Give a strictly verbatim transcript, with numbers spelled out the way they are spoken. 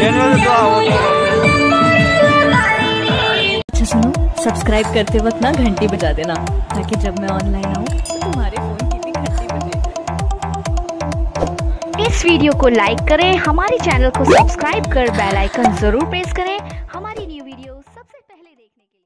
अच्छा सुनो, सब्सक्राइब करते वक्त ना घंटी बजा देना, ताकि जब मैं ऑनलाइन आऊँ तो तुम्हारे फोन की भी घंटी बजे। इस वीडियो को लाइक करें, हमारे चैनल को सब्सक्राइब कर बेल आइकन जरूर प्रेस करें हमारी न्यू वीडियो सबसे पहले देखने के लिए।